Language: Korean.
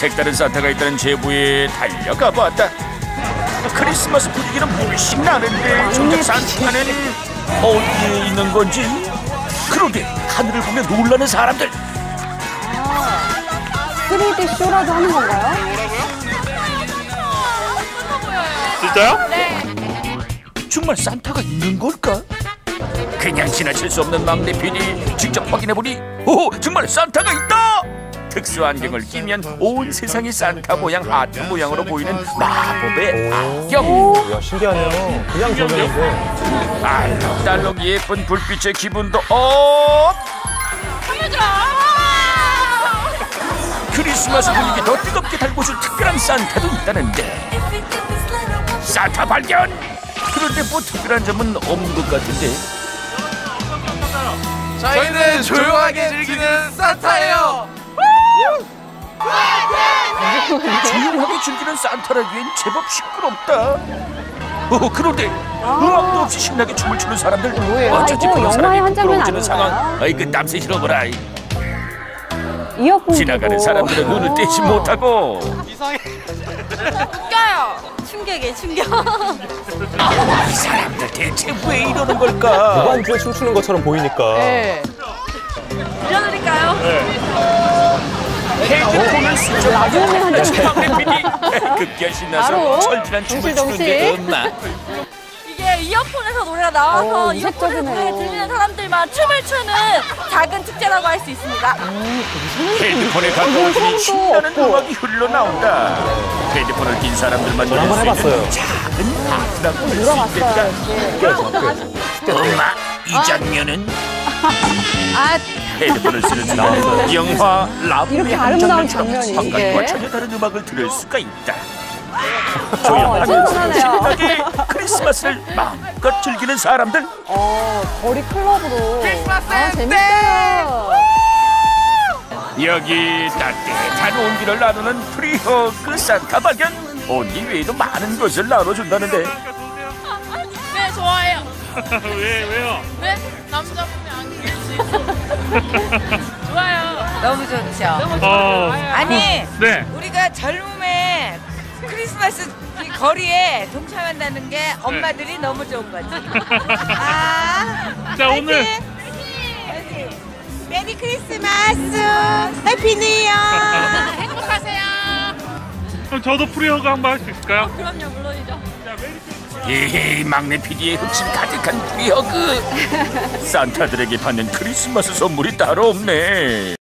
색다른 산타가 있다는 제보에 달려가 봤다. 크리스마스 분위기는 물씬 나는데 정작 산타는 어디에 있는 건지. 그런데 하늘을 보며 놀라는 사람들. 3D 쇼라도 하는 건가요? 진짜요? 네. 정말 산타가 있는 걸까? 그냥 지나칠 수 없는 막내 PD. 직접 확인해보니 오, 정말 산타가 있다! 특수 안경을 끼면 온 세상이 산타 모양 하트 모양으로 보이는 마법의 안경. 야, 신기하네요. 그냥 저건인데. 알록달록 예쁜 불빛의 기분도 업! 살려주라! 크리스마스 분위기 더 뜨겁게 달궈줄 특별한 산타도 있다는데. 산타 발견! 그런데 뭐 특별한 점은 없는 것 같은데. 저희는 조용하게 즐기는 산타예요. 조용하게 즐기는 산타라기엔 제법 시끄럽다. 그런데 음악도 없이 신나게 춤을 추는 사람들. 뭐예요? 어쩐지 이거 그런 사람이 영화의 한 장면 부끄러워지는 상황. 아닌가요? 아이 그 땀새 실어보라. 이어폰 지나가는 끼고. 사람들은 눈을 떼지 못하고. 이상해. 웃겨요. 충격이에요, 충격. 이 사람들 대체 왜 이러는 걸까? 무반주에 춤추는 것처럼 보이니까. 네. 빌려드릴까요? 헤드폰을 쓰죠. 라디오에 한 장. 막내 PD 급기야 신나서 바로 철진한 춤을 정실정실. 추는데 엄마. 이게 이어폰에서 노래가 나와서 이어폰에서 이색적이네요. 노래 들리는 사람들만 춤을 추는 작은 축제라고 할 수 있습니다. 헤드폰에 가까워지니 신나는 음악이 흘러나온다. 헤드폰을 낀 사람들만 저는 한번 들을 수 있는 해봤어요. 작은 파트라고 할 수 물어봤어요. 있겠다. 엄마, 이 장면은 아, 헤드폰을 쓰는 순간 영화 라붐의 이렇게 한 아름다운 장면처럼 장면이 바깥과 이게. 전혀 다른 음악을 들을 수가 있다. 조용하면서 신선하네요. 신나게 크리스마스를 마음껏 즐기는 사람들. 거리 클럽으로. 크리스마스 재밌어요. 여기 따뜻한 온기를 나누는 프리허그 산타 발견. 온기 외에도 많은 것을 나눠준다는데. 네, 좋아해요. 왜요? 네? 남자분이 안 계시. 좋아요. 너무 좋죠. 너무 좋아요. 아니, 네. 우리가 젊음에 크리스마스 이 거리에 동참한다는 게 엄마들이 너무 좋은 거지. 아, 자, 오늘. 파이팅! 메리 크리스마스! 해피 뉴 이어! 행복하세요. 그럼 저도 프리허그 한번 할 수 있을까요? 그럼요, 물론이죠. 에헤이, 막내 PD의 흑심 가득한 프리허그. 산타들에게 받는 크리스마스 선물이 따로 없네.